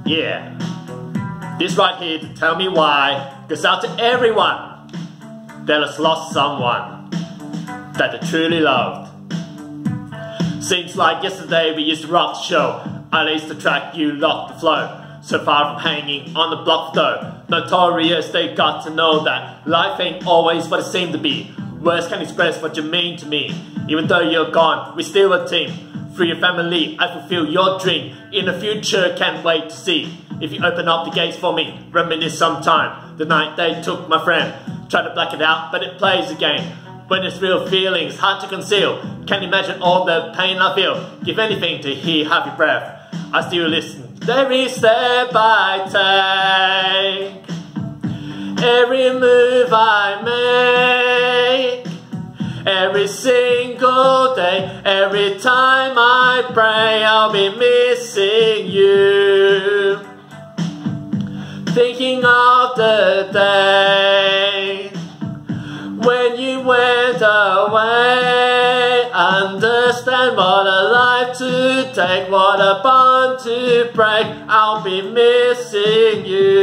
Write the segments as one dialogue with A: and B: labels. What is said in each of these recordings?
A: Yeah. This right here to tell me why goes out to everyone that has lost someone that they truly loved. Seems like yesterday we used to rock the show. I laced the track, you locked the flow. So far from hanging on the block though. Notorious, they got to know that life ain't always what it seemed to be. Words can't express what you mean to me. Even though you're gone, we're still a team. Through your family, I fulfill your dream. In the future, can't wait to see. If you open up the gates for me, reminisce sometime. The night they took my friend. Try to black it out, but it plays again. When it's real feelings, hard to conceal. Can't imagine all the pain I feel. Give anything to hear happy breath. I still listen. Every step I take, every move I make, every single day, every time I pray, I'll be missing you. Thinking of the day when you went away. Understand what a life to take, what a bond to break. I'll be missing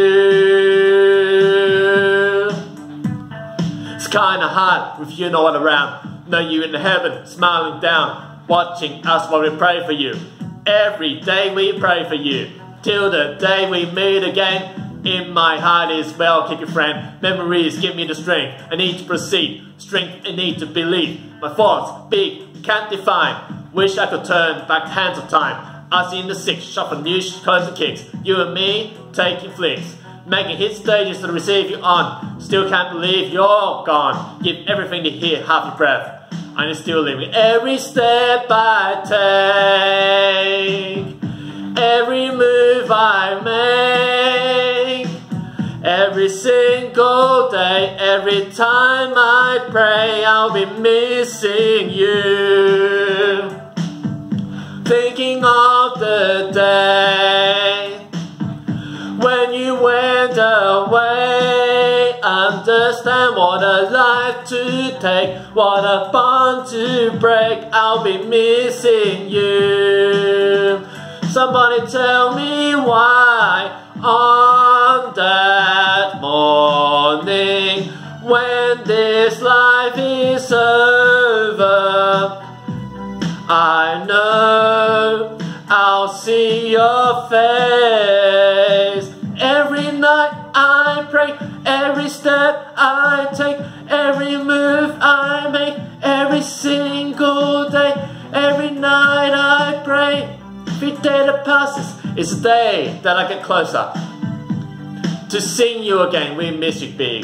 A: you. It's kinda hard with you not around. Know you in heaven, smiling down, watching us while we pray for you. Every day we pray for you, till the day we meet again. In my heart is well, keep your friend. Memories give me the strength. I need to proceed. Strength I need to believe. My thoughts, big, can't define. Wish I could turn back the hands of time. Us in the six, shop for new clothes and kicks. You and me, taking flicks. Making hit stages to receive you on. Still can't believe you're gone. Give everything to hear half your breath. I'm still living every step I take. Every move I make, every single day, every time I pray, I'll be missing you. Thinking of the day when you went away. Understand what a life to take, what a bond to break. I'll be missing you. Somebody tell me why on that morning when this life is over, I know I'll see your face. Every night I pray, every step I take, every move I make, every single day, every night I pray. Every day that passes is a day that I get closer to seeing you again. We miss you big.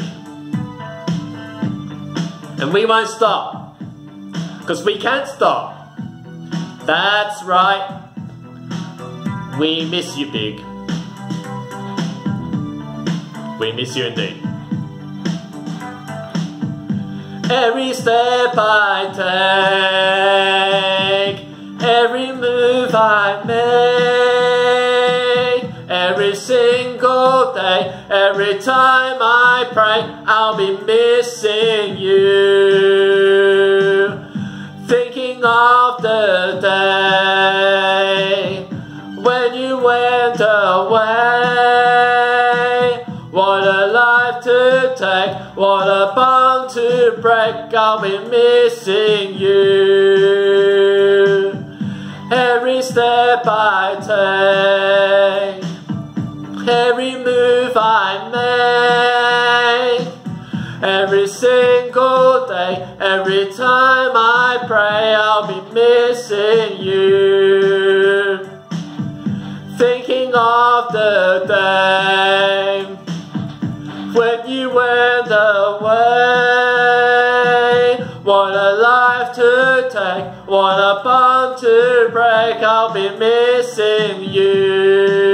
A: And we won't stop, because we can't stop. That's right, we miss you big. We miss you indeed. Every step I take, every move I make, every single day, every time I pray, I'll be missing you. Thinking of the day when you went away. What a life to take, what a bond to break. I'll be missing you. Every step I take, every move I make, every single day, every time I pray, I'll be missing you. Thinking of the day when you went away. What a life to take, what a bond to break. I'll be missing you.